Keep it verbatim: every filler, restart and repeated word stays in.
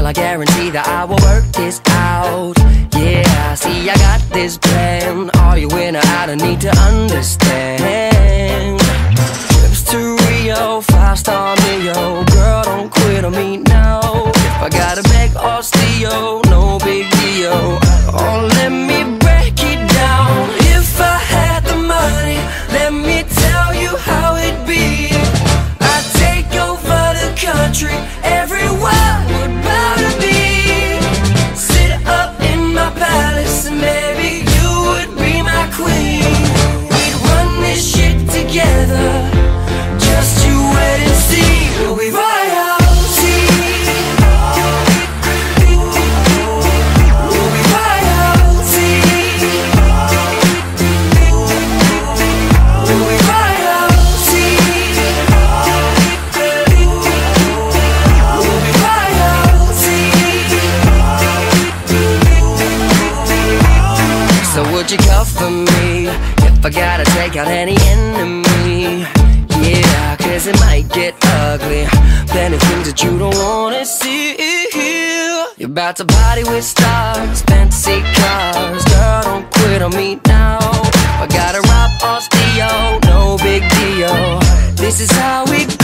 I guarantee that I will work this out. Yeah, see, I got this plan. Are you in or out? I need to understand. Trips to Rio, five-star Neo. Girl, don't quit on me now. If I gotta beg osteo, no big deal. Oh, let me break it down. If I had the money, let me tell you how it'd be. I'd take over the country, everywhere would bow to be. Sit up in my palace and baby, you would be my queen. We'd run this shit together, just you wait and see. We'll be royalty. We'll be royalty. We'll be royalty. We'll be royalty. So would you cover me if I gotta take out any enemy? Yeah, cause it might get ugly. Plenty things that you don't wanna see. You're about to party with stars, fantasy cars. Girl, don't quit on me now. I gotta rob osteo, no big deal. This is how we